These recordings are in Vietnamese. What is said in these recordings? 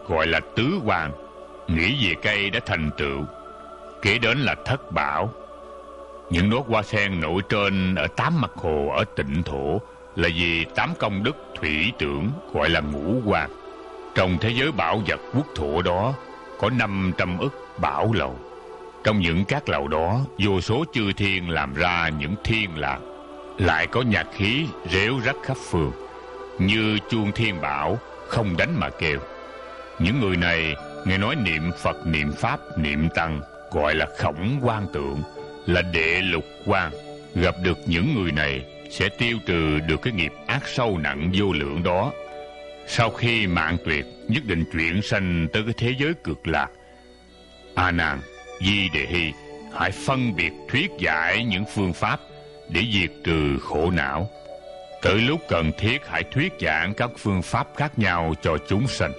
gọi là tứ hoàng, nghĩ về cây đã thành tựu. Kế đến là thất bảo. Những đóa hoa sen nổi trên ở 8 mặt hồ ở Tịnh Thổ là vì 8 công đức thủy tưởng, gọi là ngũ hoàng. Trong thế giới bảo vật quốc thổ đó có 500 ức bảo lầu. Trong những các lầu đó, vô số chư thiên làm ra những thiên lạc, lại có nhạc khí réo rắt khắp phường, như chuông thiên bảo không đánh mà kêu. Những người này nghe nói niệm Phật, niệm Pháp, niệm Tăng, gọi là khổng quan tượng, là đệ lục quan. Gặp được những người này sẽ tiêu trừ được cái nghiệp ác sâu nặng vô lượng đó. Sau khi mạng tuyệt, nhất định chuyển sanh tới cái thế giới cực lạc. A Nan, Di Đề Hy, hãy phân biệt thuyết giải những phương pháp để diệt trừ khổ não. Tới lúc cần thiết hãy thuyết giảng các phương pháp khác nhau cho chúng sanh.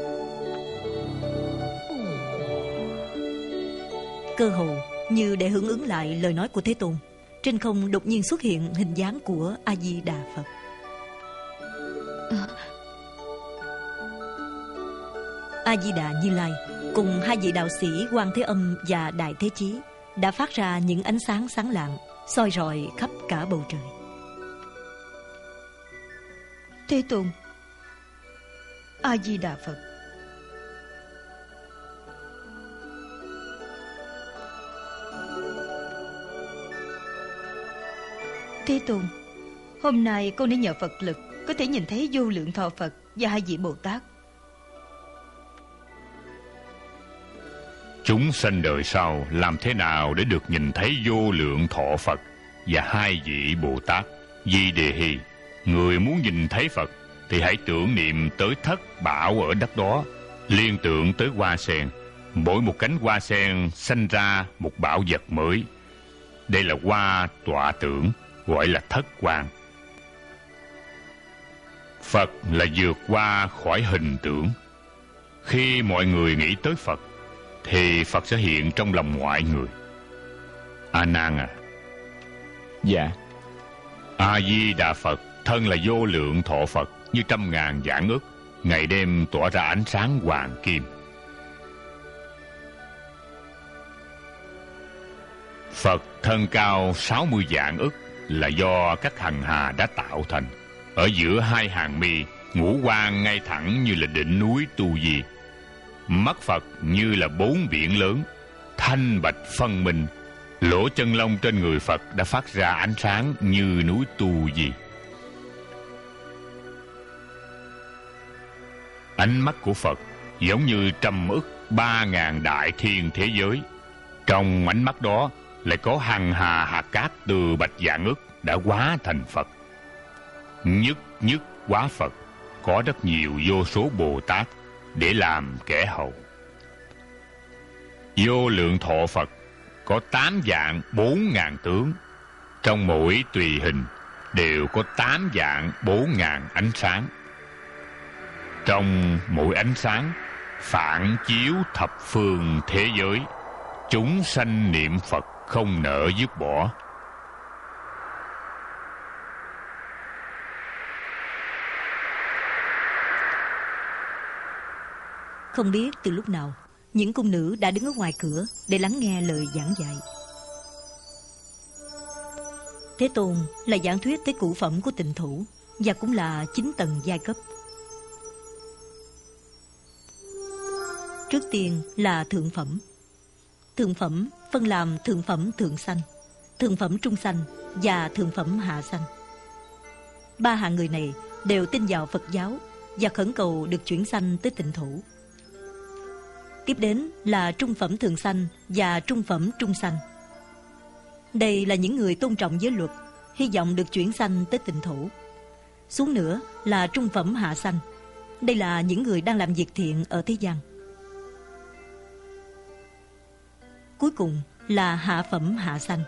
Cơ hồ như để hưởng ứng lại lời nói của Thế Tôn, trên không đột nhiên xuất hiện hình dáng của A Di Đà Phật. A Di Đà Như Lai cùng hai vị đạo sĩ Quan Thế Âm và Đại Thế Chí đã phát ra những ánh sáng sáng lạng, soi rọi khắp cả bầu trời. Thế Tôn, A Di Đà Phật. Thế Tôn, hôm nay con đã nhờ Phật lực có thể nhìn thấy vô lượng thọ Phật và hai vị Bồ Tát. Chúng sanh đời sau làm thế nào để được nhìn thấy vô lượng thọ Phật và hai vị Bồ Tát? Di Đề Hy, người muốn nhìn thấy Phật thì hãy tưởng niệm tới thất bảo ở đất đó, liên tưởng tới hoa sen. Mỗi một cánh hoa sen sanh ra một bảo vật mới. Đây là hoa tọa tưởng, gọi là thất quan. Phật là vượt qua khỏi hình tượng. Khi mọi người nghĩ tới Phật thì Phật sẽ hiện trong lòng mọi người. A Nan à. Dạ. A Di Đà Phật thân là vô lượng thọ Phật, như 100.000 vạn ức, ngày đêm tỏa ra ánh sáng hoàng kim. Phật thân cao 60 vạn ức là do các hằng hà đã tạo thành. Ở giữa hai hàng mi, ngũ quan ngay thẳng như là đỉnh núi Tu Di. Mắt Phật như là 4 biển lớn, thanh bạch phân minh. Lỗ chân lông trên người Phật đã phát ra ánh sáng như núi Tu Di. Ánh mắt của Phật giống như 100 ức 3.000 đại thiên thế giới. Trong ánh mắt đó lại có hằng hà hạt cát từ bạch vạn ức đã hóa thành Phật. Nhất nhất hóa Phật có rất nhiều vô số Bồ Tát để làm kẻ hầu. Vô lượng thọ Phật có 8 vạn 4.000 tướng. Trong mỗi tùy hình đều có 8 vạn 4.000 ánh sáng. Trong mỗi ánh sáng phản chiếu thập phương thế giới. Chúng sanh niệm Phật không nỡ dứt bỏ. Không biết từ lúc nào, những cung nữ đã đứng ở ngoài cửa để lắng nghe lời giảng dạy. Thế Tôn là giảng thuyết tới cụ phẩm của Tịnh Thủ và cũng là 9 tầng giai cấp. Trước tiên là thượng phẩm. Thượng phẩm phân làm thượng phẩm thượng sanh, thượng phẩm trung sanh và thượng phẩm hạ sanh. 3 hạng người này đều tin vào Phật giáo và khẩn cầu được chuyển sanh tới Tịnh Thủ. Tiếp đến là trung phẩm thượng sanh và trung phẩm trung sanh. Đây là những người tôn trọng giới luật, hy vọng được chuyển sanh tới Tịnh Thủ. Xuống nữa là trung phẩm hạ sanh. Đây là những người đang làm việc thiện ở thế gian. Cuối cùng là hạ phẩm hạ sanh.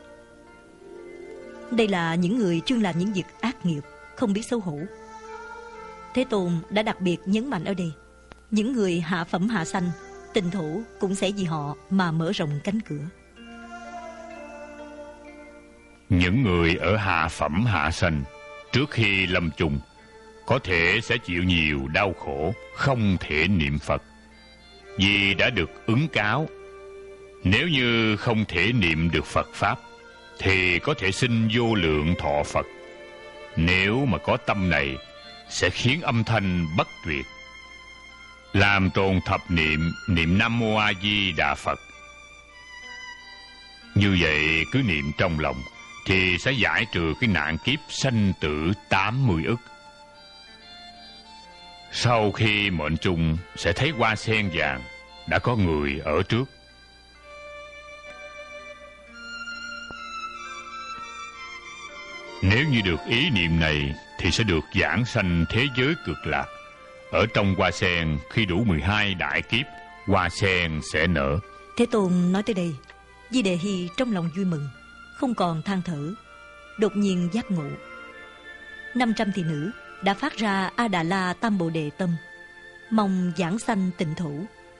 Đây là những người chuyên làm những việc ác nghiệp, không biết xấu hổ. Thế Tôn đã đặc biệt nhấn mạnh ở đây, những người hạ phẩm hạ sanh, Tịnh Thủ cũng sẽ vì họ mà mở rộng cánh cửa. Những người ở hạ phẩm hạ sanh trước khi lâm chung có thể sẽ chịu nhiều đau khổ, không thể niệm Phật, vì đã được ứng cáo. Nếu như không thể niệm được Phật Pháp, thì có thể sinh vô lượng thọ Phật. Nếu mà có tâm này, sẽ khiến âm thanh bất tuyệt. Làm tròn thập niệm, niệm Nam Mô A Di Đà Phật. Như vậy cứ niệm trong lòng, thì sẽ giải trừ cái nạn kiếp sanh tử 80 ức. Sau khi mệnh chung, sẽ thấy hoa sen vàng, đã có người ở trước. Nếu như được ý niệm này, thì sẽ được giảng sanh thế giới cực lạc. Ở trong hoa sen, khi đủ 12 đại kiếp, hoa sen sẽ nở. Thế Tôn nói tới đây, Di Đề Hy trong lòng vui mừng, không còn than thở, đột nhiên giác ngộ. 500 thị nữ đã phát ra A Đà La Tam Bồ Đề tâm, mong giảng sanh tịnh thổ.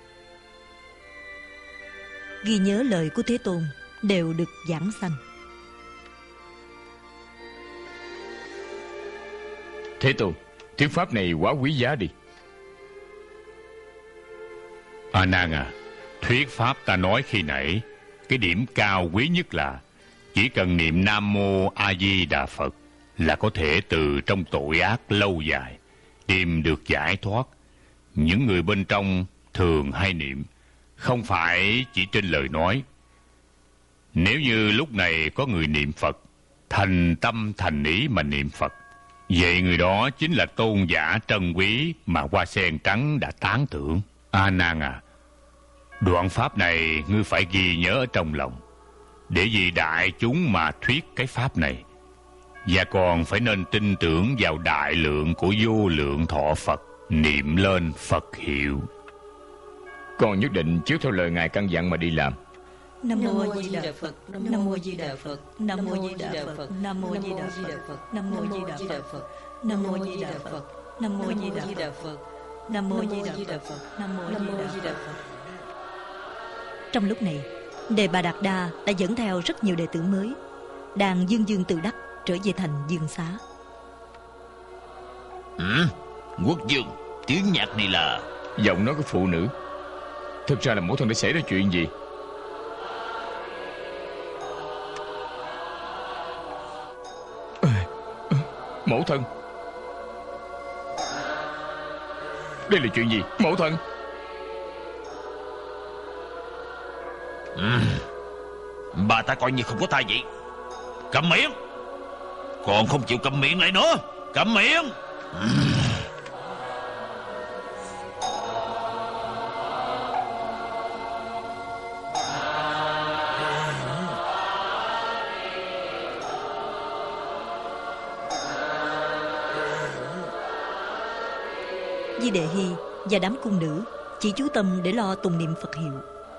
Ghi nhớ lời của Thế Tôn, đều được giảng sanh. Thế Tôn, thuyết pháp này quá quý giá đi. A Nan à, thuyết pháp ta nói khi nãy, cái điểm cao quý nhất là chỉ cần niệm Nam Mô A Di Đà Phật là có thể từ trong tội ác lâu dài tìm được giải thoát. Những người bên trong thường hay niệm, không phải chỉ trên lời nói. Nếu như lúc này có người niệm Phật, thành tâm thành ý mà niệm Phật, vậy người đó chính là tôn giả trân quý mà hoa sen trắng đã tán thưởng. A Nan à, đoạn pháp này ngươi phải ghi nhớ ở trong lòng, để vì đại chúng mà thuyết cái pháp này. Và còn phải nên tin tưởng vào đại lượng của vô lượng thọ Phật, niệm lên Phật hiệu. Con nhất định chiếu theo lời Ngài căn dặn mà đi làm. Nam Mô A Di Đà Phật, Nam Mô A Di Đà Phật, Nam Mô A Di Đà Phật, Nam Mô A Di Đà Phật, Nam Mô A Di Đà Phật, Nam Mô A Di Đà Phật, Nam Mô A Di Đà Phật, Nam Mô A Di Đà Phật, Nam Mô A Di Đà Phật. Trong lúc này, Đề Bà Đạt Đa đã dẫn theo rất nhiều đệ tử mới, đang dương dương tự đắc trở về thành Dương Xá. Quốc vương, tiếng nhạc này là... Giọng nói của phụ nữ. Thực ra là mẫu thân đã xảy ra chuyện gì? Mẫu thân, đây là chuyện gì? Mẫu thân. Bà ta coi như không có thai vậy. Câm miệng. Còn không chịu câm miệng lại nữa. Câm miệng. Di Đề Hy và đám cung nữ chỉ chú tâm để lo tụng niệm Phật hiệu.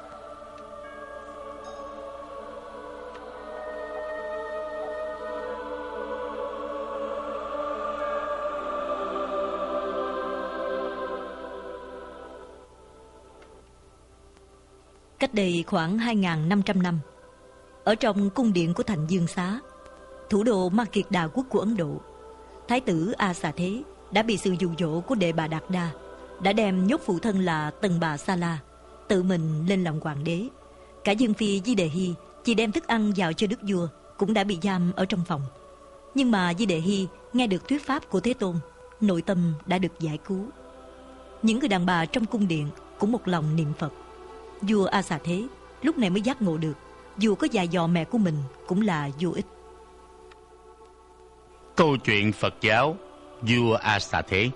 Cách đây khoảng 2.500 năm, ở trong cung điện của thành Dương Xá, thủ đô Ma Kiệt Đà quốc của Ấn Độ, Thái tử A Xà Thế đã bị sự dụ dỗ của Đề Bà Đạt Đa, đã đem nhốt phụ thân là Tần Bà Sa La tự mình lên làm hoàng đế. Cả Dương phi Di Đề Hy chỉ đem thức ăn vào cho đức vua cũng đã bị giam ở trong phòng. Nhưng mà Di Đề Hy nghe được thuyết pháp của Thế Tôn, nội tâm đã được giải cứu. Những người đàn bà trong cung điện cũng một lòng niệm Phật. Vua A Xà Thế lúc này mới giác ngộ được, dù có dạy dò mẹ của mình cũng là vô ích. Câu chuyện Phật giáo vua A Xà Thế.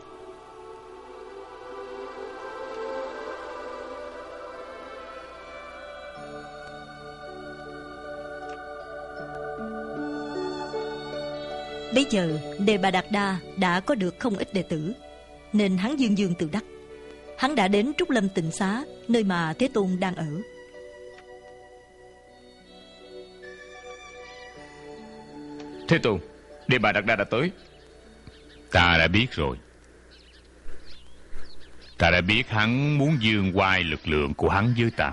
Bây giờ Đề Bà Đạt Đa đã có được không ít đệ tử, nên hắn dương dương tự đắc. Hắn đã đến Trúc Lâm Tịnh Xá, nơi mà Thế Tôn đang ở. Thế Tôn, Đề Bà Đạt Đa đã tới. Ta đã biết rồi. Ta đã biết hắn muốn dương oai lực lượng của hắn với ta.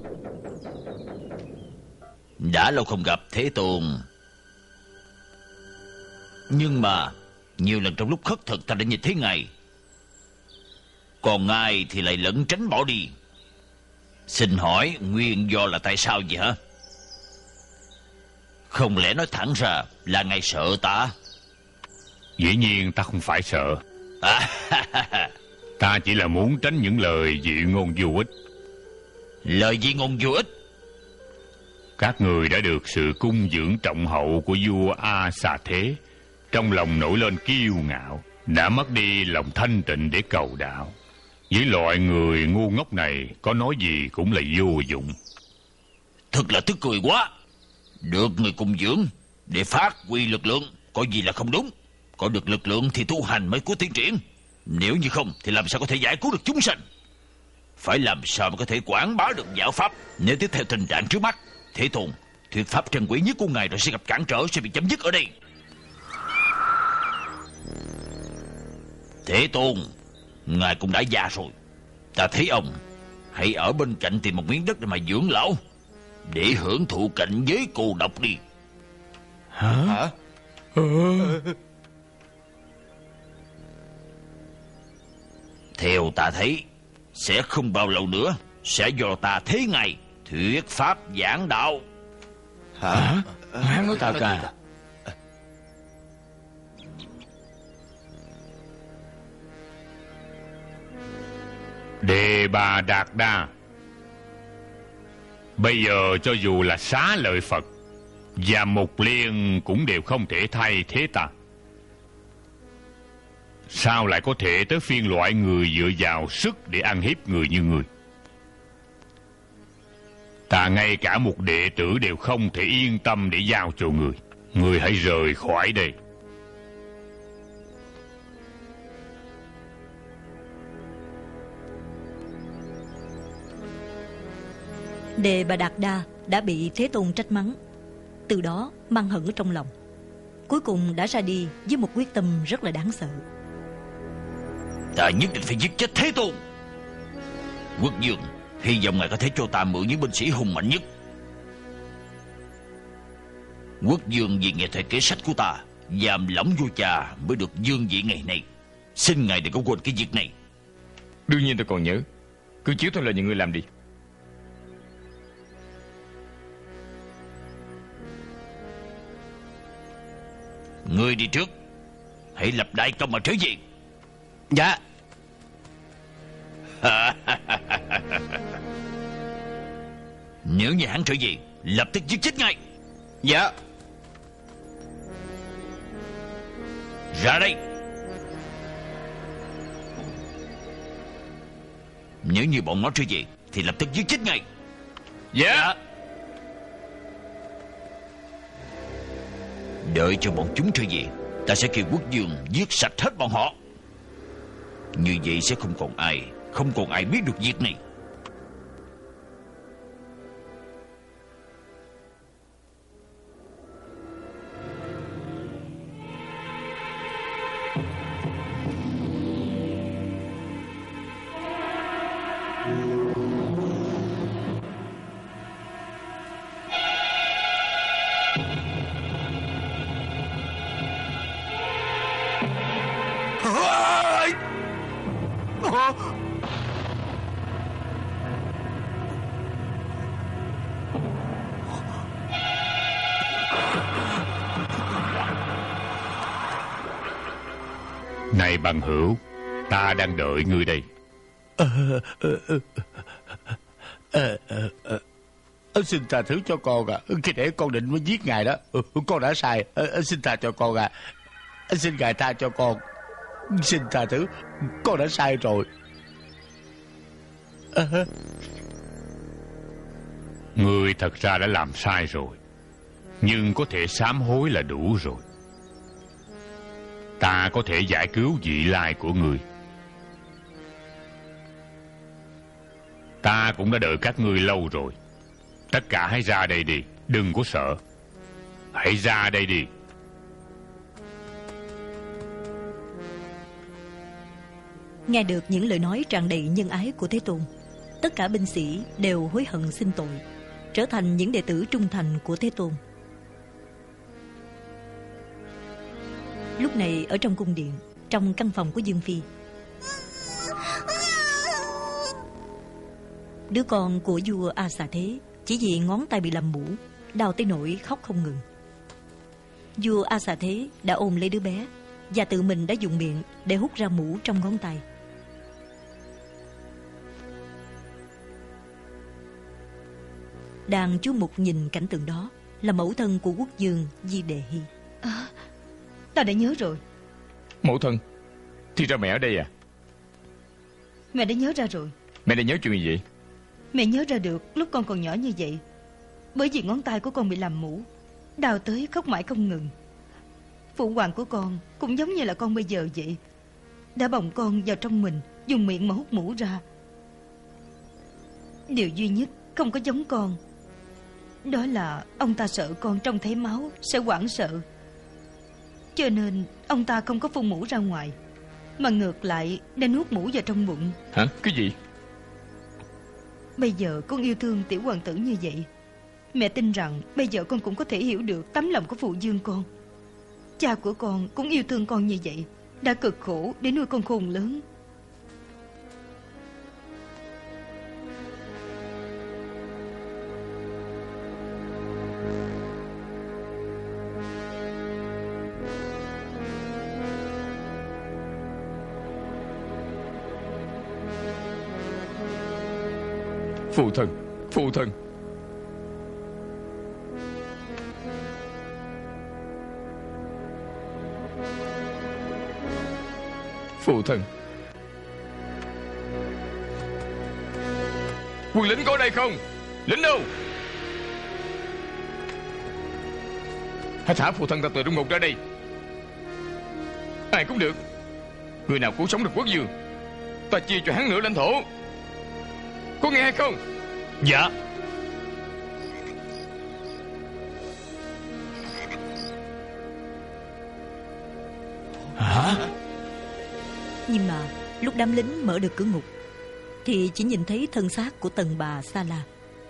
Đã lâu không gặp Thế Tôn. Nhưng mà nhiều lần trong lúc khất thực ta đã nhìn thấy ngài, còn ngài thì lại lẩn tránh bỏ đi. Xin hỏi nguyên do là tại sao vậy hả? Không lẽ nói thẳng ra là ngài sợ ta? Dĩ nhiên ta không phải sợ. Ta chỉ là muốn tránh những lời dị ngôn vô ích. Lời dị ngôn vô ích? Các người đã được sự cung dưỡng trọng hậu của vua A Xà Thế, trong lòng nổi lên kiêu ngạo, đã mất đi lòng thanh tịnh để cầu đạo. Với loại người ngu ngốc này, có nói gì cũng là vô dụng. Thật là tức cười quá. Được người cung dưỡng để phát huy lực lượng, có gì là không đúng. Có được lực lượng thì tu hành mới có tiến triển. Nếu như không thì làm sao có thể giải cứu được chúng sanh? Phải làm sao mà có thể quảng bá được giáo pháp? Nếu tiếp theo tình trạng trước mắt, Thế Tôn, thuyết pháp trân quý nhất của ngài rồi sẽ gặp cản trở, sẽ bị chấm dứt ở đây. Thế Tôn, ngài cũng đã già rồi. Ta thấy ông hãy ở bên cạnh tìm một miếng đất để mà dưỡng lão, để hưởng thụ cảnh giới cô độc đi. Hả? Theo ta thấy, sẽ không bao lâu nữa sẽ do ta thấy ngài thuyết pháp giảng đạo. Hả? Hắn nói thật à? Đề Bà Đạt Đa, bây giờ cho dù là Xá Lợi Phật và Mục Liên cũng đều không thể thay thế ta. Sao lại có thể tới phiên loại người dựa vào sức để ăn hiếp người như người? Ta ngay cả một đệ tử đều không thể yên tâm để giao cho người. Người hãy rời khỏi đây. Đề Bà Đạt Đa đã bị Thế Tôn trách mắng, từ đó mang hận ở trong lòng. Cuối cùng đã ra đi với một quyết tâm rất là đáng sợ. Ta nhất định phải giết chết Thế Tôn. Quốc vương, hy vọng ngài có thể cho ta mượn những binh sĩ hùng mạnh nhất. Quốc vương vì nghe thấy kể sách của ta, giam lỏng vua cha mới được vương vị ngày nay. Xin ngài đừng có quên cái việc này. Đương nhiên tôi còn nhớ. Cứ chiếu theo lời những người làm đi. Ngươi đi trước, hãy lập đại công mà trở về. Dạ. Nếu như hắn trở về, lập tức giết chết ngay. Dạ. Ra đây. Nếu như bọn nó trở về thì lập tức giết chết ngay. Dạ. Đợi cho bọn chúng trở về, ta sẽ kêu quốc vương giết sạch hết bọn họ. Như vậy sẽ không còn ai biết được việc này. Này bằng hữu, ta đang đợi ngươi đây. Xin tha thứ cho con à. Khi để con định mới giết ngài đó, con đã sai. Xin tha cho con à. Xin ngài tha cho con. Xin tha thứ, con đã sai rồi. Ngươi thật ra đã làm sai rồi, nhưng có thể sám hối là đủ rồi. Ta có thể giải cứu vị lai của ngươi. Ta cũng đã đợi các ngươi lâu rồi. Tất cả hãy ra đây đi, đừng có sợ. Hãy ra đây đi. Nghe được những lời nói tràn đầy nhân ái của Thế Tôn, Tất cả binh sĩ đều hối hận xin tội, trở thành những đệ tử trung thành của Thế Tôn. Lúc này ở trong cung điện, trong căn phòng của Dương Phi, đứa con của vua A Xà Thế chỉ vì ngón tay bị làm mũ, đau tới nỗi khóc không ngừng. Vua A Xà Thế đã ôm lấy đứa bé và tự mình đã dùng miệng để hút ra mũ trong ngón tay. Đang chú mục nhìn cảnh tượng đó là mẫu thân của quốc vương Di Đề Hy. Ta đã nhớ rồi. Mẫu thân, thì ra mẹ ở đây à? Mẹ đã nhớ ra rồi. Mẹ đã nhớ chuyện gì vậy? Mẹ nhớ ra được lúc con còn nhỏ như vậy, bởi vì ngón tay của con bị làm mũ, đau tới khóc mãi không ngừng. Phụ hoàng của con cũng giống như là con bây giờ vậy, đã bồng con vào trong mình, dùng miệng mà hút mũ ra. Điều duy nhất không có giống con, đó là ông ta sợ con trông thấy máu sẽ hoảng sợ, cho nên ông ta không có phun mũ ra ngoài, mà ngược lại đã nuốt mũ vào trong bụng. Hả? Cái gì? Bây giờ con yêu thương tiểu hoàng tử như vậy, mẹ tin rằng bây giờ con cũng có thể hiểu được tấm lòng của phụ vương con. Cha của con cũng yêu thương con như vậy, đã cực khổ để nuôi con khôn lớn. Phụ thân, phụ thân. Phụ thân. Quân lính có ở đây không? Lính đâu? Hãy thả phụ thân ta từ trong ngục ra đây. Ai cũng được. Người nào cứu sống được quốc vương, ta chia cho hắn nửa lãnh thổ. Có nghe hay không? Dạ. Hả? Nhưng mà lúc đám lính mở được cửa ngục thì chỉ nhìn thấy thân xác của tần bà Sa La.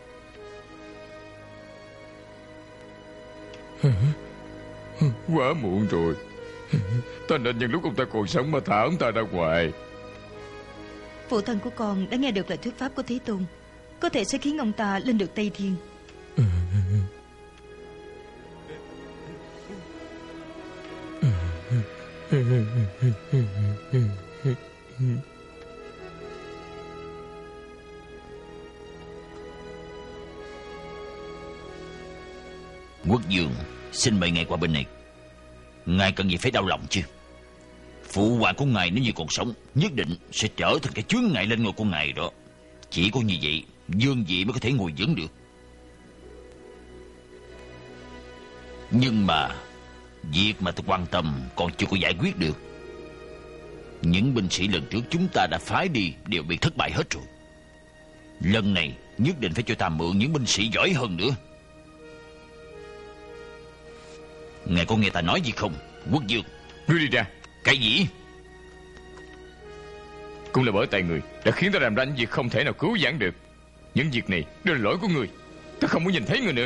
Quá muộn rồi. Ta nên nhân lúc ông ta còn sống mà thả ông ta ra ngoài. Phụ thân của con đã nghe được lời thuyết pháp của Thế Tôn, có thể sẽ khiến ông ta lên được Tây Thiên. Quốc vương, xin mời ngài qua bên này. Ngài cần gì phải đau lòng chứ? Phụ hoàng của ngài nếu như còn sống, nhất định sẽ trở thành cái chướng ngại lên ngôi của ngài đó. Chỉ có như vậy, vương vị mới có thể ngồi vững được. Nhưng mà việc mà tôi quan tâm còn chưa có giải quyết được. Những binh sĩ lần trước chúng ta đã phái đi đều bị thất bại hết rồi. Lần này nhất định phải cho ta mượn những binh sĩ giỏi hơn nữa. Ngài có nghe ta nói gì không, quốc vương? Ngươi đi ra. Cái gì? Cũng là bởi tại người đã khiến ta làm ra những việc không thể nào cứu vãn được. Những việc này đều là lỗi của người. Ta không muốn nhìn thấy người nữa.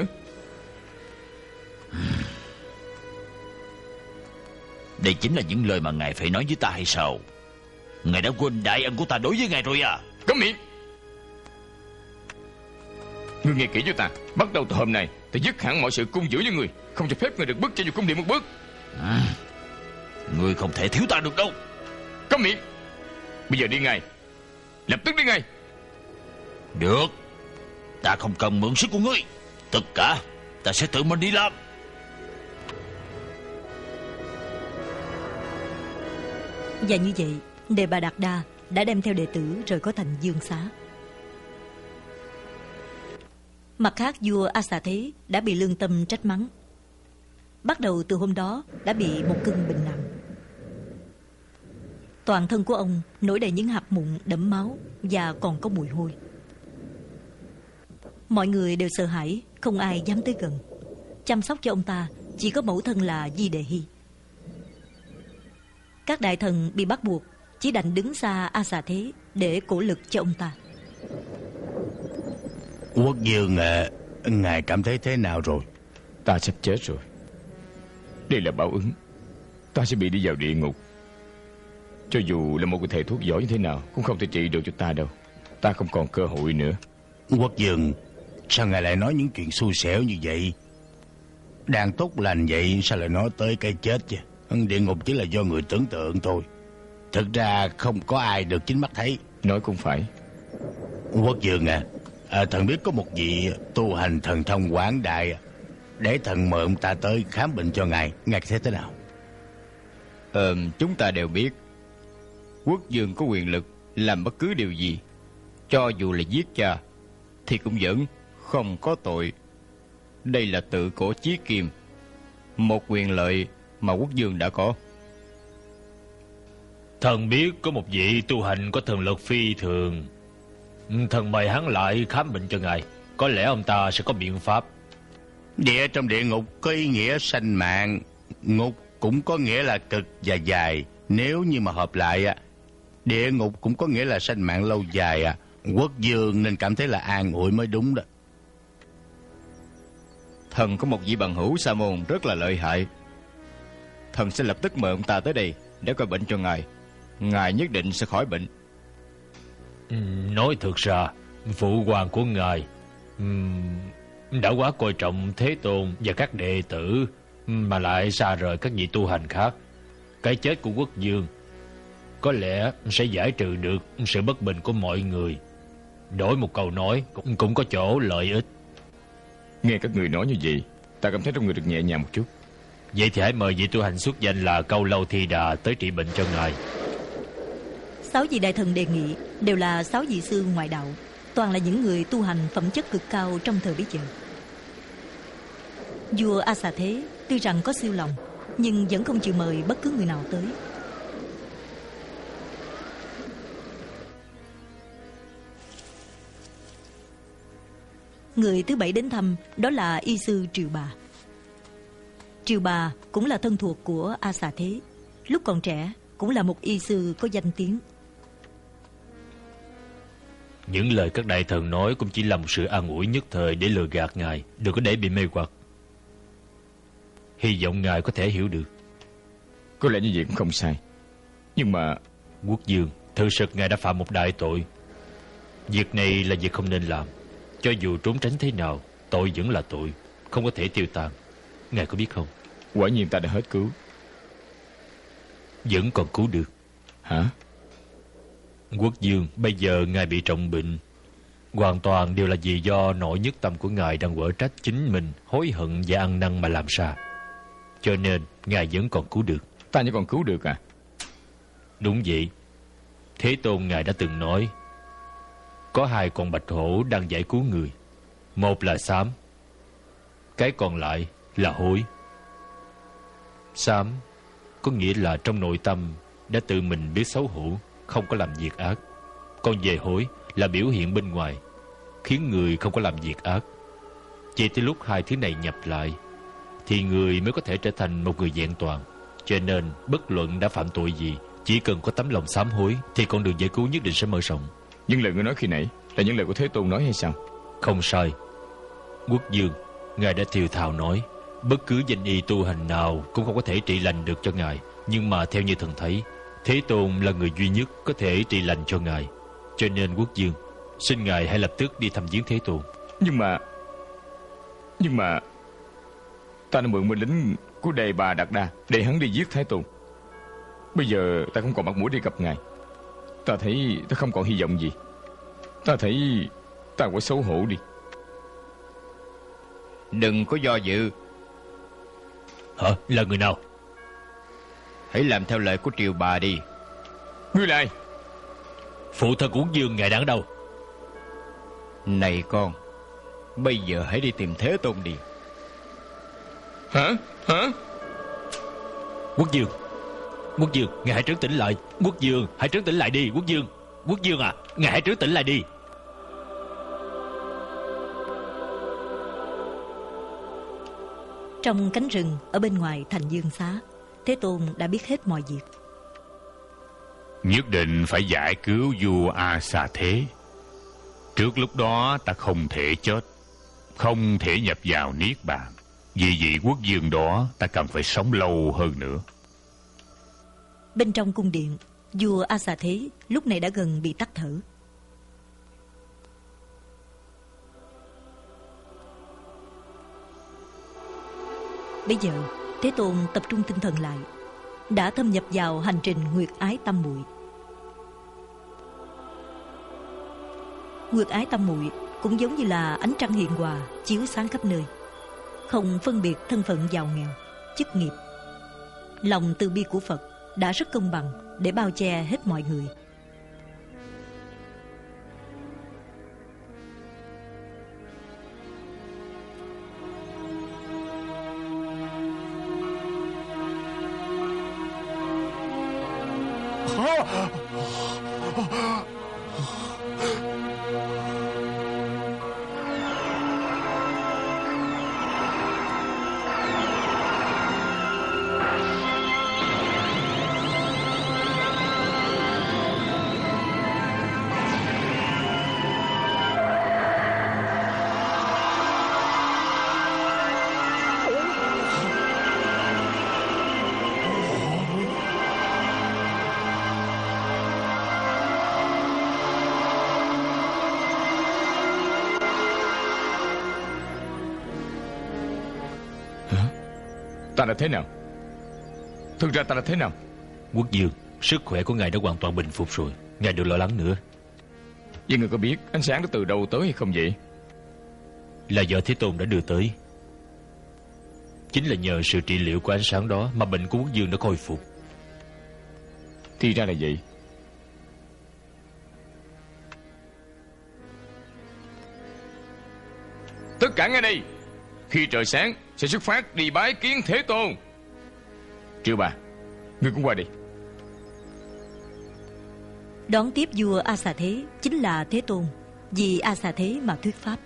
Đây chính là những lời mà ngài phải nói với ta hay sao? Ngài đã quên đại ân của ta đối với ngài rồi à? Cấm miệng. Ngươi nghe kỹ cho ta. Bắt đầu từ hôm nay ta dứt hẳn mọi sự cung giữ với người, không cho phép người được bước chân vào cung điện một bước. Ngươi không thể thiếu ta được đâu. Cấm miệng. Bây giờ đi ngay. Lập tức đi ngay. Được. Ta không cần mượn sức của ngươi. Tất cả ta sẽ tự mình đi làm. Và như vậy, Đề Bà Đạt Đa đã đem theo đệ tử rời khỏi thành Dương Xá. Mặt khác, vua A Xà Thế đã bị lương tâm trách mắng. Bắt đầu từ hôm đó đã bị một cơn bệnh nặng. Toàn thân của ông nổi đầy những hạt mụn đẫm máu và còn có mùi hôi. Mọi người đều sợ hãi, không ai dám tới gần. Chăm sóc cho ông ta chỉ có mẫu thân là Di Đề Hy. Các đại thần bị bắt buộc chỉ đành đứng xa A Xà Thế để cổ lực cho ông ta. Quốc vương ngài cảm thấy thế nào rồi? Ta sắp chết rồi. Đây là báo ứng. Ta sẽ bị đi vào địa ngục. Cho dù là một thầy thuốc giỏi như thế nào cũng không thể trị được cho ta đâu. Ta không còn cơ hội nữa. Quốc vương, sao ngài lại nói những chuyện xui xẻo như vậy? Đang tốt lành vậy sao lại nói tới cái chết chứ? Địa ngục chỉ là do người tưởng tượng thôi. Thực ra không có ai được chính mắt thấy. Nói cũng phải. Quốc vương thần biết có một vị tu hành thần thông quảng đại, để thần mời ông ta tới khám bệnh cho ngài. Ngài thấy thế nào? Chúng ta đều biết quốc vương có quyền lực làm bất cứ điều gì, cho dù là giết cha thì cũng vẫn không có tội. Đây là tự cổ chí kim, một quyền lợi mà quốc vương đã có. Thần biết có một vị tu hành có thần lực phi thường. Thần mời hắn lại khám bệnh cho ngài. Có lẽ ông ta sẽ có biện pháp. Địa trong địa ngục có ý nghĩa sanh mạng, ngục cũng có nghĩa là cực và dài. Nếu như mà hợp lại, địa ngục cũng có nghĩa là sanh mạng lâu dài. Quốc vương nên cảm thấy là an ủi mới đúng đó. Thần có một vị bằng hữu sa môn rất là lợi hại. Thần sẽ lập tức mời ông ta tới đây để coi bệnh cho ngài. Ngài nhất định sẽ khỏi bệnh. Nói thực ra, phụ hoàng của ngài đã quá coi trọng Thế Tôn và các đệ tử, mà lại xa rời các vị tu hành khác. Cái chết của quốc vương có lẽ sẽ giải trừ được sự bất bình của mọi người. Đổi một câu nói cũng có chỗ lợi ích. Nghe các người nói như vậy, ta cảm thấy trong người được nhẹ nhàng một chút. Vậy thì hãy mời vị tu hành xuất danh là Câu Lâu Thi Đà tới trị bệnh cho ngài. 6 vị đại thần đề nghị đều là 6 vị sư ngoại đạo, toàn là những người tu hành phẩm chất cực cao trong thời bấy giờ. Vua A Xà Thế tuy rằng có siêu lòng, nhưng vẫn không chịu mời bất cứ người nào tới. Người thứ 7 đến thăm đó là y sư Triều Bà. Triều Bà cũng là thân thuộc của A Xà Thế. Lúc còn trẻ cũng là một y sư có danh tiếng. Những lời các đại thần nói cũng chỉ là một sự an ủi nhất thời để lừa gạt ngài, đừng có để bị mê hoặc. Hy vọng ngài có thể hiểu được. Có lẽ như vậy cũng không sai. Nhưng mà quốc vương, thực sự ngài đã phạm một đại tội. Việc này là việc không nên làm. Cho dù trốn tránh thế nào, tội vẫn là tội, không có thể tiêu tan. Ngài có biết không? Quả nhiên ta đã hết cứu. Vẫn còn cứu được. Hả? Quốc vương, bây giờ ngài bị trọng bệnh, hoàn toàn đều là vì do nội nhất tâm của ngài đang quở trách chính mình, hối hận và ăn năn mà làm ra. Cho nên ngài vẫn còn cứu được. Ta vẫn còn cứu được à? Đúng vậy. Thế Tôn ngài đã từng nói, có 2 con bạch hổ đang giải cứu người. Một là xám, cái còn lại là hối. Xám có nghĩa là trong nội tâm đã tự mình biết xấu hổ, không có làm việc ác. Còn về hối là biểu hiện bên ngoài, khiến người không có làm việc ác. Chỉ tới lúc 2 thứ này nhập lại thì người mới có thể trở thành một người vẹn toàn. Cho nên bất luận đã phạm tội gì, chỉ cần có tấm lòng sám hối thì con đường giải cứu nhất định sẽ mở rộng. Những lời ngươi nói khi nãy là những lời của Thế Tôn nói hay sao? Không sai. Quốc vương, ngài đã thều thào nói bất cứ danh y tu hành nào cũng không có thể trị lành được cho ngài. Nhưng mà theo như thần thấy, Thế Tôn là người duy nhất có thể trị lành cho ngài. Cho nên quốc vương, xin ngài hãy lập tức đi thăm viếng Thế Tôn. Nhưng mà ta đã mượn binh lính của Đề Bà Đạt Đa để hắn đi giết Thái Tôn. Bây giờ ta không còn mặt mũi đi gặp ngài. Ta thấy ta không còn hy vọng gì. Ta thấy ta quá xấu hổ đi. Đừng có do dự. Hả? Là người nào? Hãy làm theo lời của Triều Bà đi. Ngươi là ai? Phụ thân của quốc vương, ngài đang ở đâu? Này con, bây giờ hãy đi tìm Thế Tôn đi. Hả? Quốc vương, ngài hãy trấn tĩnh lại. Quốc vương, hãy trấn tĩnh lại đi. Quốc vương à, ngài hãy trấn tĩnh lại đi. Trong cánh rừng ở bên ngoài thành Dương Xá, Thế Tôn đã biết hết mọi việc. Nhất định phải giải cứu vua A Xà Thế. Trước lúc đó ta không thể chết, không thể nhập vào niết bàn. Vì vị quốc vương đó ta cần phải sống lâu hơn nữa. Bên trong cung điện, vua A Xà Thế lúc này đã gần bị tắt thở. Bây giờ Thế Tôn tập trung tinh thần lại, đã thâm nhập vào hành trình Nguyệt Ái Tâm Muội. Nguyệt Ái Tâm Muội cũng giống như là ánh trăng hiền hòa chiếu sáng khắp nơi, không phân biệt thân phận giàu nghèo, chức nghiệp. Lòng từ bi của Phật đã rất công bằng để bao che hết mọi người. Ta là thế nào? Thực ra ta là thế nào? Quốc vương, sức khỏe của ngài đã hoàn toàn bình phục rồi. Ngài đừng lo lắng nữa. Vậy người có biết ánh sáng đó từ đâu tới hay không vậy? Là do Thế Tôn đã đưa tới. Chính là nhờ sự trị liệu của ánh sáng đó mà bệnh của quốc vương đã khôi phục. Thì ra là vậy. Tất cả nghe đây. Khi trời sáng sẽ xuất phát đi bái kiến Thế Tôn. Triệu Bà, ngươi cũng qua đi. Đón tiếp vua A Xà Thế chính là Thế Tôn, vì A Xà Thế mà thuyết pháp.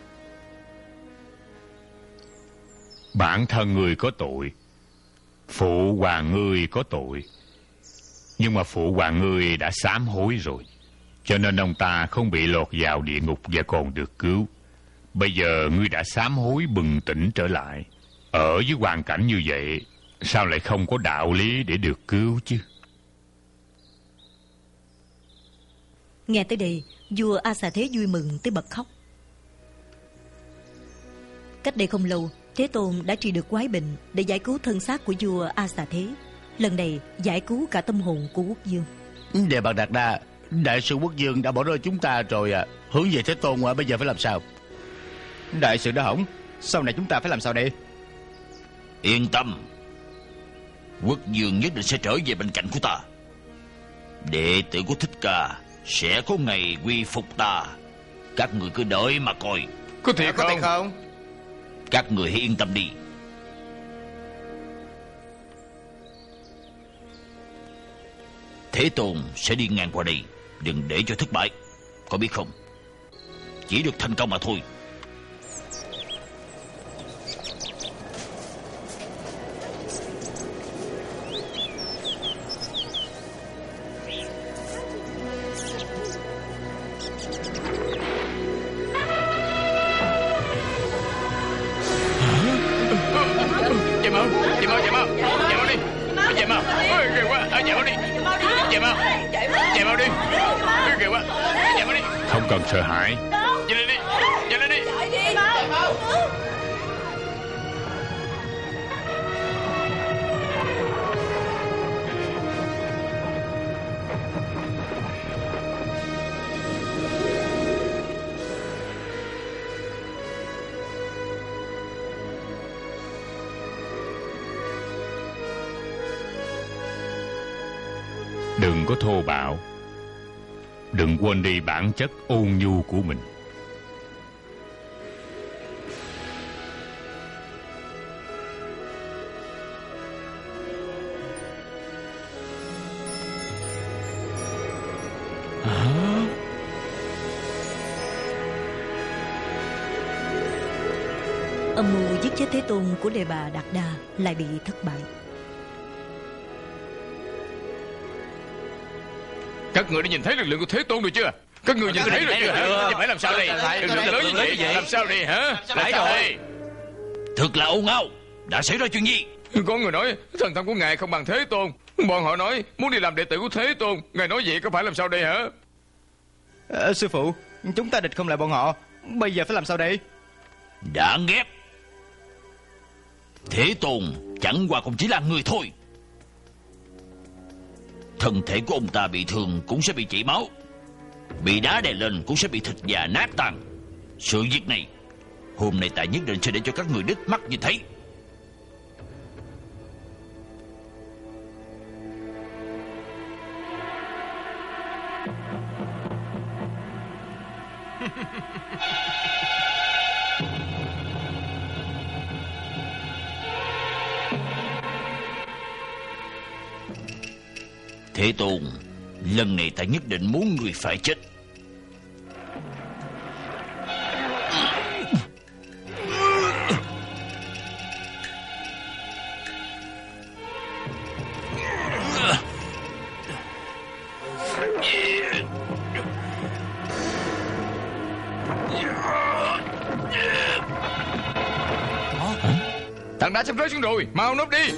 Bản thân ngươi có tội, phụ hoàng ngươi có tội, nhưng mà phụ hoàng ngươi đã sám hối rồi, cho nên ông ta không bị lọt vào địa ngục và còn được cứu. Bây giờ ngươi đã sám hối bừng tỉnh trở lại, ở với hoàn cảnh như vậy, sao lại không có đạo lý để được cứu chứ? Nghe tới đây, vua A Xà Thế vui mừng tới bật khóc. Cách đây không lâu, Thế Tôn đã trị được quái bệnh để giải cứu thân xác của vua A Xà Thế. Lần này giải cứu cả tâm hồn của quốc vương. Đề Bà Đạt Đa, đại sư quốc vương đã bỏ rơi chúng ta rồi à. Hướng về Thế Tôn bây giờ phải làm sao? Đại sự đã hỏng, sau này chúng ta phải làm sao đây? Yên tâm, quốc vương nhất định sẽ trở về bên cạnh của ta. Đệ tử của Thích Ca sẽ có ngày quy phục ta. Các người cứ đợi mà coi. Có thiệt không? Các người hãy yên tâm đi. Thế Tôn sẽ đi ngang qua đây, đừng để cho thất bại, có biết không? Chỉ được thành công mà thôi. Không cần sợ hãi. Nhanh lên đi. Đừng có thô bạo, đừng quên đi bản chất ôn nhu của mình. Âm mưu giết chết Thế Tôn của Đề Bà Đạt Đa lại bị thất bại. Các người đã nhìn thấy lực lượng của Thế Tôn rồi chưa? Các người nhìn thấy rồi chưa hả? Phải làm sao đây? Đừng lớn như vậy. Làm sao đây hả? Phải rồi. Thật là ồn ào. Đã xảy ra chuyện gì? Có người nói thần thông của ngài không bằng Thế Tôn. Bọn họ nói muốn đi làm đệ tử của Thế Tôn. Ngài nói vậy có phải làm sao đây hả? Sư phụ, chúng ta địch không lại bọn họ. Bây giờ phải làm sao đây? Đáng ghét. Thế Tôn chẳng qua cũng chỉ là người thôi. Thân thể của ông ta bị thương cũng sẽ bị chảy máu, bị đá đè lên cũng sẽ bị thịt và nát tan. Sự việc này hôm nay ta nhất định sẽ để cho các người đích mắt nhìn thấy. Thế Tôn, lần này ta nhất định muốn người phải chết. Thằng đã sắp rơi xuống rồi, mau núp đi.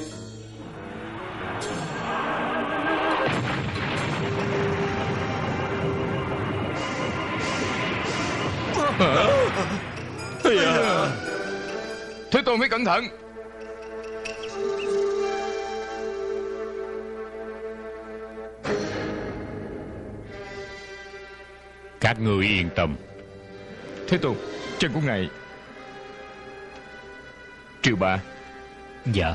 Thế Tôn phải cẩn thận. Các ngươi yên tâm. Thế Tôn, chân của ngài trừ bạ. Dạ.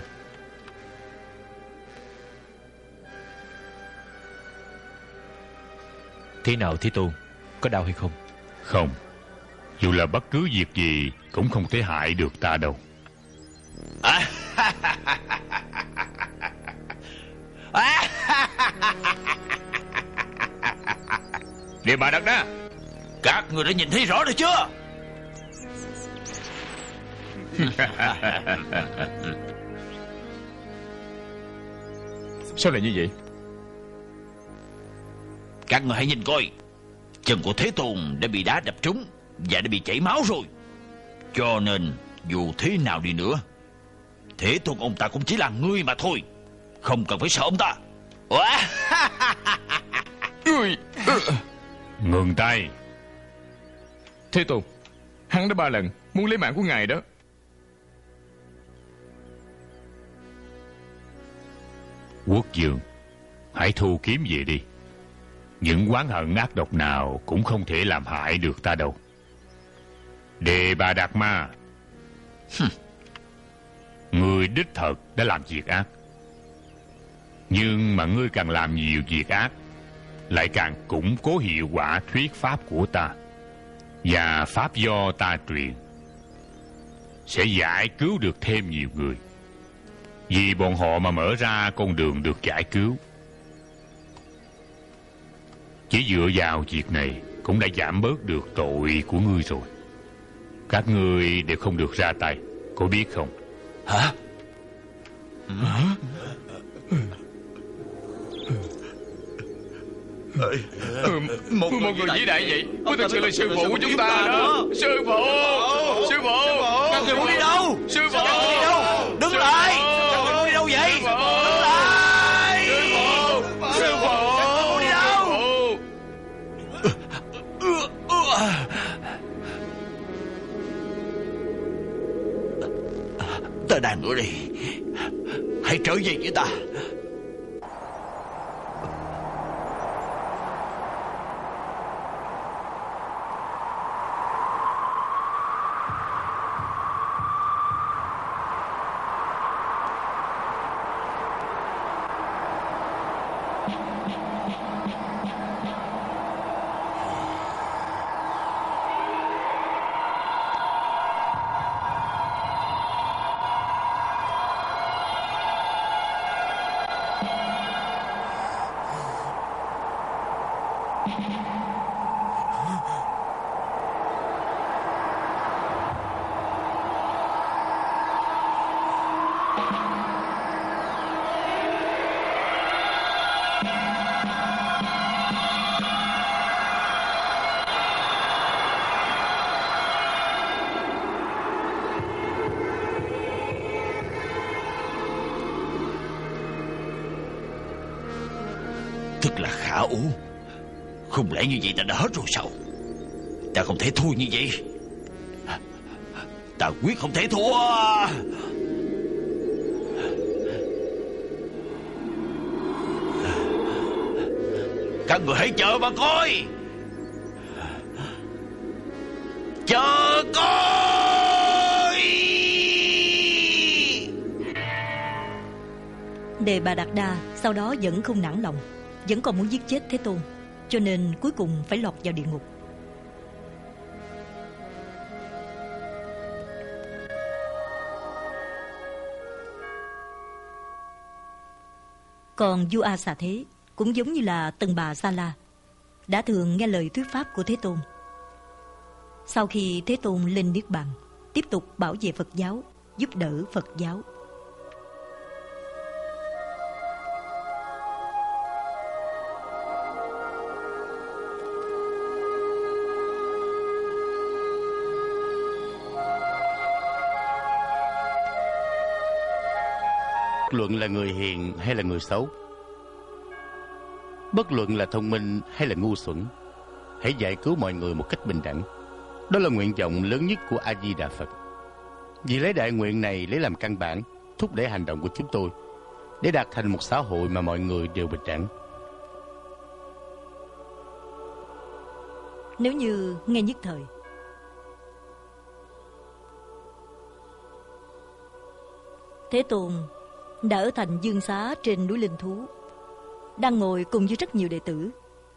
Thế nào Thế Tôn? Có đau hay không? Không. Dù là bất cứ việc gì cũng không thể hại được ta đâu. Đề Bà Đạt Đa, Các người đã nhìn thấy rõ rồi chưa? sao lại như vậy? Các người hãy nhìn coi, chân của Thế Tôn đã bị đá đập trúng và đã bị chảy máu rồi. Cho nên dù thế nào đi nữa, Thế Tôn ông ta cũng chỉ là người mà thôi. Không cần phải sợ ông ta. Ngừng tay. Thế Tôn, hắn đã 3 lần muốn lấy mạng của ngài đó. Quốc vương, hãy thu kiếm về đi. Những oán hận ác độc nào cũng không thể làm hại được ta đâu. Đề Bà Đạt Ma, ngươi đích thật đã làm việc ác. Nhưng mà ngươi càng làm nhiều việc ác, lại càng củng cố hiệu quả thuyết pháp của ta. Và pháp do ta truyền sẽ giải cứu được thêm nhiều người. Vì bọn họ mà mở ra con đường được giải cứu. Chỉ dựa vào việc này cũng đã giảm bớt được tội của ngươi rồi. Các ngươi đều không được ra tay, có biết không? Hả? Một người vĩ đại vậy mới thực sự là sư phụ của chúng ta đó. Sư phụ, sư phụ, Các người muốn đi đâu? sư phụ, Đứng lại! Các người muốn đi đâu vậy? Đứng lại! sư phụ, Muốn đi đâu? Ta đang ở đây. Hãy trở về với ta. Thật là khả ủ. Không lẽ như vậy ta đã hết rồi sao? Ta không thể thua như vậy. Ta quyết không thể thua. Các người hãy chờ mà coi. Chờ coi. Đề Bà Đạt Đa sau đó vẫn không nản lòng, vẫn còn muốn giết chết Thế Tôn, cho nên cuối cùng phải lọt vào địa ngục. Còn vua A Xà Thế cũng giống như là Tần Bà Sa La, đã thường nghe lời thuyết pháp của Thế Tôn. Sau khi Thế Tôn lên Niết Bàn, tiếp tục bảo vệ Phật giáo, giúp đỡ Phật giáo. Bất luận là người hiền hay là người xấu, bất luận là thông minh hay là ngu xuẩn, hãy giải cứu mọi người một cách bình đẳng. Đó là nguyện vọng lớn nhất của A Di Đà Phật. Vì lấy đại nguyện này lấy làm căn bản, thúc đẩy hành động của chúng tôi để đạt thành một xã hội mà mọi người đều bình đẳng. Nếu như nghe nhất thời, Thế Tôn đã ở thành Dương Xá trên núi Linh Thú, đang ngồi cùng với rất nhiều đệ tử.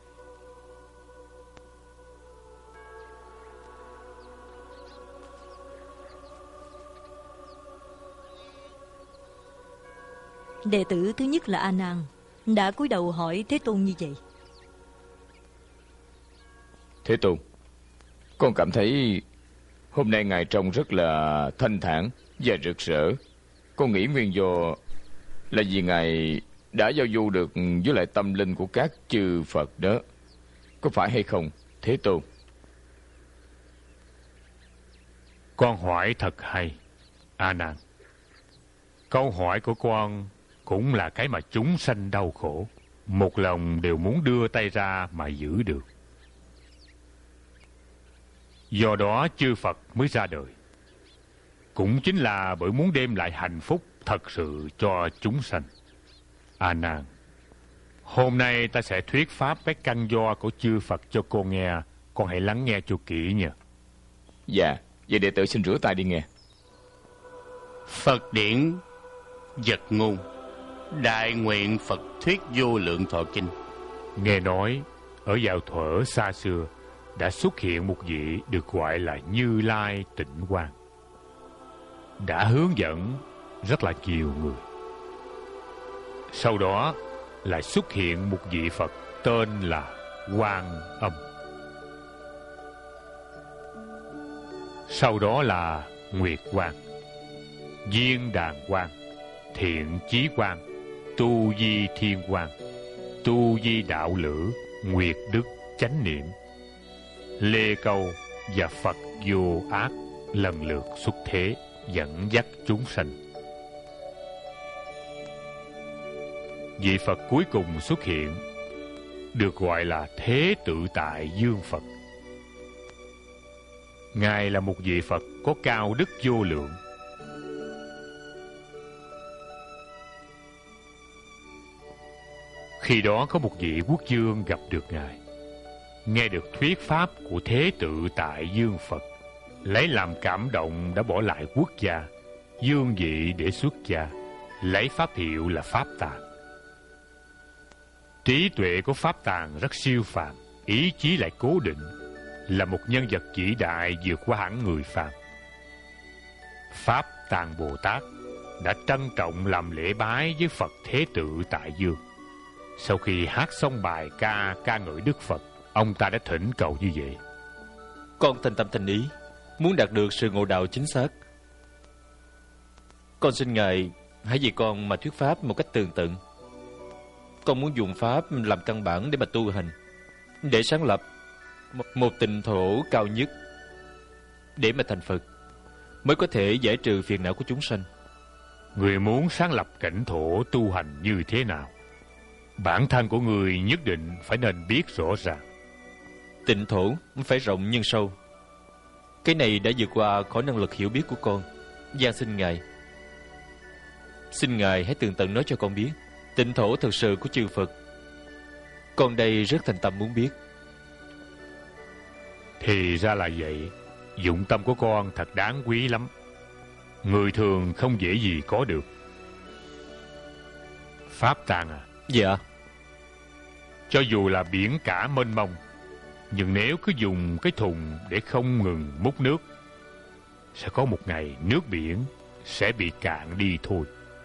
Đệ tử thứ nhất là A Nan đã cúi đầu hỏi Thế Tôn như vậy: Thế Tôn, con cảm thấy hôm nay Ngài trông rất là thanh thản và rực rỡ. Con nghĩ nguyên do là vì Ngài đã giao du được với lại tâm linh của các chư Phật đó. Có phải hay không, Thế Tôn? Con hỏi thật hay, A Nan. Câu hỏi của con cũng là cái mà chúng sanh đau khổ, một lòng đều muốn đưa tay ra mà giữ được. Do đó chư Phật mới ra đời, cũng chính là bởi muốn đem lại hạnh phúc thật sự cho chúng sanh. A Nan, hôm nay ta sẽ thuyết pháp cái căn do của chư Phật cho con nghe. Con hãy lắng nghe cho kỹ nha. Dạ, vậy đệ tử xin rửa tay đi nghe. Phật điển Vật ngôn, đại nguyện Phật thuyết vô lượng thọ kinh. Nghe nói ở vào thuở xa xưa đã xuất hiện một vị được gọi là Như Lai Tịnh Quang, đã hướng dẫn rất là nhiều người. Sau đó lại xuất hiện một vị Phật tên là Quan Âm. Sau đó là Nguyệt Quang, Viên Đàn Quang, Thiện Chí Quang, Tu Di Thiên Quang, Tu Di Đạo Lữ, Nguyệt Đức Chánh Niệm, Lê Câu và Phật Vô Ác lần lượt xuất thế dẫn dắt chúng sanh. Vị Phật cuối cùng xuất hiện được gọi là Thế Tự Tại Dương Phật. Ngài là một vị Phật có cao đức vô lượng. Khi đó có một vị quốc vương gặp được Ngài, nghe được thuyết pháp của Thế Tự Tại Dương Phật, lấy làm cảm động đã bỏ lại quốc gia, vương vị để xuất gia, lấy pháp hiệu là Pháp Tạng. Trí tuệ của Pháp Tạng rất siêu phàm, ý chí lại cố định, là một nhân vật vĩ đại vượt qua hẳn người phàm. Pháp Tạng Bồ Tát đã trân trọng làm lễ bái với Phật Thế Tự Tại Dương. Sau khi hát xong bài ca ngợi Đức Phật, ông ta đã thỉnh cầu như vậy: Con thành tâm thành ý, muốn đạt được sự ngộ đạo chính xác. Con xin Ngài hãy vì con mà thuyết pháp một cách tường tận. Con muốn dùng pháp làm căn bản để mà tu hành, để sáng lập một tịnh thổ cao nhất, để mà thành Phật, mới có thể giải trừ phiền não của chúng sanh. Người muốn sáng lập cảnh thổ tu hành như thế nào? Bản thân của người nhất định phải nên biết rõ ràng. Tịnh thổ phải rộng nhưng sâu. Cái này đã vượt qua khỏi năng lực hiểu biết của con. Van xin Ngài hãy tường tận nói cho con biết tịnh thổ thật sự của chư Phật. Con đây rất thành tâm muốn biết. Thì ra là vậy. Dụng tâm của con thật đáng quý lắm. Người thường không dễ gì có được. Pháp tạng à? Dạ. Cho dù là biển cả mênh mông, nhưng nếu cứ dùng cái thùng để không ngừng múc nước, sẽ có một ngày nước biển sẽ bị cạn đi thôi.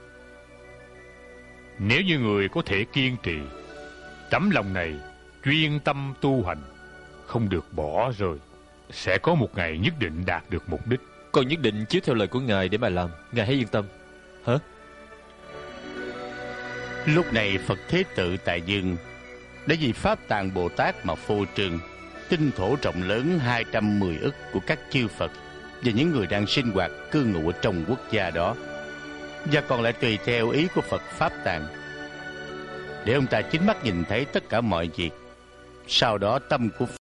Nếu như người có thể kiên trì, tấm lòng này chuyên tâm tu hành, không được bỏ rơi, sẽ có một ngày nhất định đạt được mục đích. Con nhất định chiếu theo lời của Ngài để mà làm. Ngài hãy yên tâm. Hả? Lúc này Phật Thế Tự tại Dương đã vì Pháp Tạng Bồ Tát mà phô trương tinh thổ rộng lớn 210 ức của các chư Phật và những người đang sinh hoạt cư ngụ ở trong quốc gia đó, và còn lại tùy theo ý của Phật Pháp Tạng, để ông ta chính mắt nhìn thấy tất cả mọi việc. Sau đó tâm của